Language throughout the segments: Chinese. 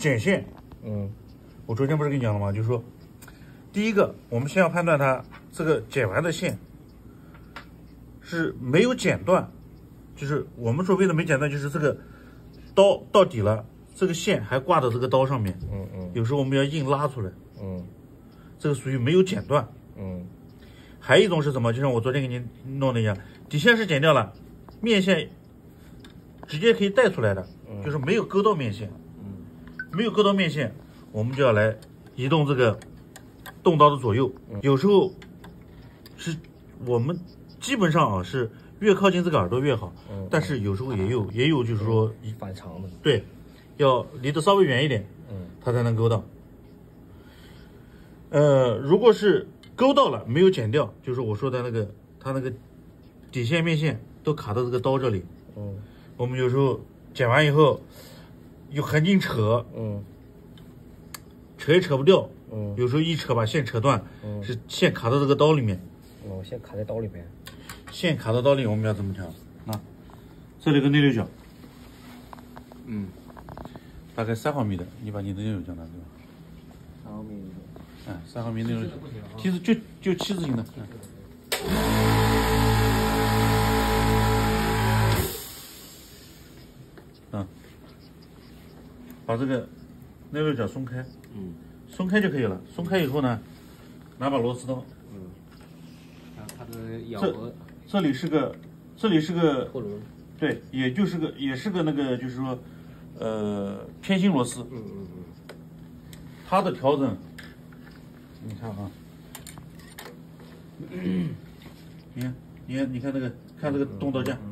剪线，我昨天不是跟你讲了吗？就是说，第一个，我们先要判断它这个剪完的线是没有剪断，就是我们所谓的没剪断，就是这个刀到底了，这个线还挂到这个刀上面，有时候我们要硬拉出来，这个属于没有剪断，还有一种是什么？就像我昨天给您弄的一样，底线是剪掉了，面线直接可以带出来的，就是没有勾到面线，没有勾到面线，我们就要来移动这个动刀的左右，有时候是我们基本上啊是越靠近这个耳朵越好，但是有时候也有就是说反常的， 对，要离得稍微远一点，它才能勾到。如果是勾到了没有剪掉，就是我说的那个它那个底线面线都卡到这个刀这里，我们有时候剪完以后又很紧扯，扯也扯不掉，有时候一扯把线扯断，是线卡到这个刀里面， 线卡在刀里面， 线卡到刀里我们要怎么调？啊，这里有个内六角，大概3毫米的，你把你的内六角拿出来。 3毫米。 3毫米内六角，梯子就七字形的。把这个内六角松开，松开就可以了。松开以后呢，拿把螺丝刀， 它的咬合， 这里是个后轮， 对，也是个那个就是说，偏心螺丝，它的调整，你看啊，你看这个，看这个动刀架，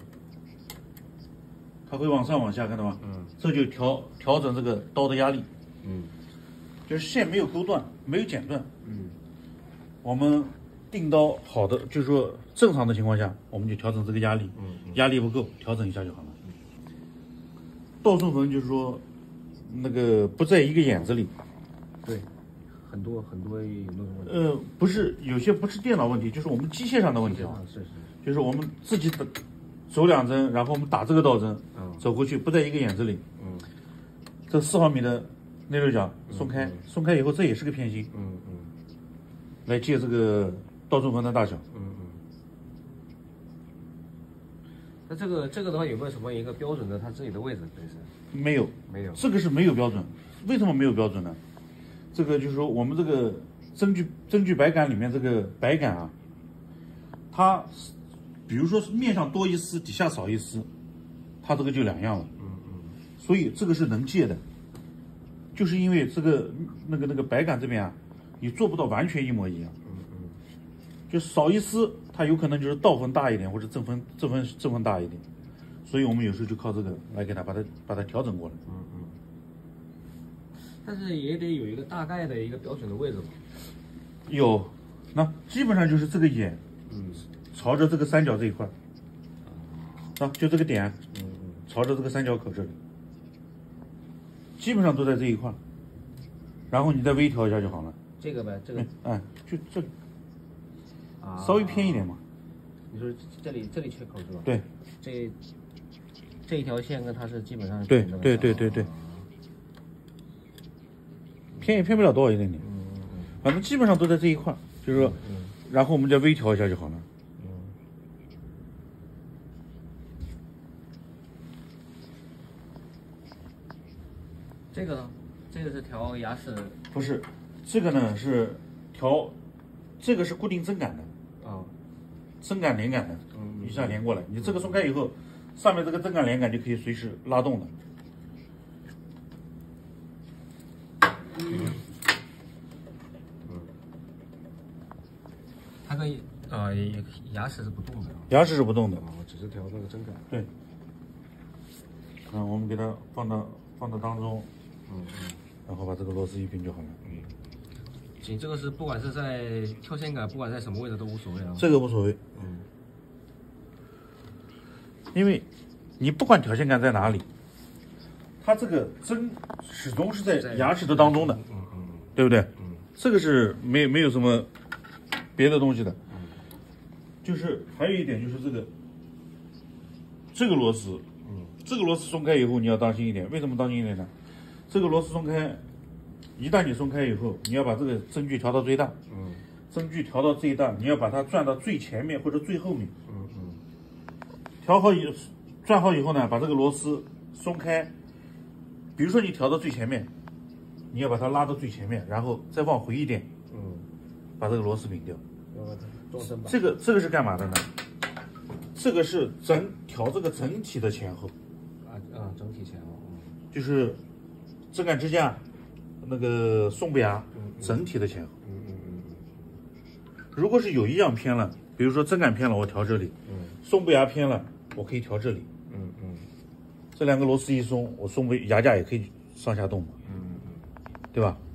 它会往上往下，看到吗？这就调整这个刀的压力，就是线没有勾断，没有剪断，我们定刀好的，就是说正常的情况下，我们就调整这个压力，压力不够，调整一下就好了。倒顺缝就是说，那个不在一个眼子里， 对，很多有那种问题。 不是，有些不是电脑问题，就是我们机械上的问题啊。 是， 就是我们自己走2针，然后我们打这个倒针，走过去不在一个眼子里。这4毫米的内六角松开，松开以后这也是个偏心，来借这个倒顺缝的大小。 那这个的话有没有什么一个标准的它自己的位置？本身没有，这个是没有标准。为什么没有标准呢？这个就是说我们这个针具白杆里面这个白杆啊，它比如说是面上多一丝，底下少一丝，它这个就2样了。所以这个是能借的，就是因为这个那个白杆这边啊，你做不到完全一模一样。就少一丝，它有可能就是倒缝大一点，或者正缝大一点，所以我们有时候就靠这个来给它把它调整过来。 但是也得有一个大概的一个标准的位置嘛。 有，那基本上就是这个眼，朝着这个三角这一块，就这个点，朝着这个三角口这里，基本上都在这一块，然后你再微调一下就好了。 这个呗，这个， 就这里。稍微偏一点嘛。 你说这里缺口是吧？ 对。 这一条线跟它是基本上是对。偏也偏不了多少一点点。反正基本上都在这一块，就是说，然后我们再微调一下就好了。 这个呢？这个是调牙齿？ 不是，这个呢是调，这个是固定针杆的。针杆连杆的，一下连过来。你这个松开以后，上面这个针杆连杆就可以随时拉动的。 它跟牙齿是不动的。 牙齿是不动的， 只是调这个针杆。 对。我们给它放到当中，然后把这个螺丝一拼就好了。 行，这个是不管是在跳线杆，不管在什么位置都无所谓啊。 这个无所谓。因为你不管挑线杆在哪里，它这个针始终是在牙齿的当中的，对不对？这个是没有什么别的东西的。就是还有一点就是这个螺丝，这个螺丝松开以后你要当心一点。为什么当心一点呢？ 这个螺丝松开，一旦你松开以后，你要把这个针距调到最大。针距调到最大，你要把它转到最前面或者最后面。转好以后呢，把这个螺丝松开。比如说你调到最前面，你要把它拉到最前面，然后再往回一点。把这个螺丝拧掉。这个是干嘛的呢？这个是调这个整体的前后。 整体前后。 就是针杆支架那个松不牙整体的前后。如果是有一样偏了，比如说针杆偏了，我调这里；松不牙偏了，我可以调这里。这两个螺丝一松，我松不牙架也可以上下动嘛。对吧？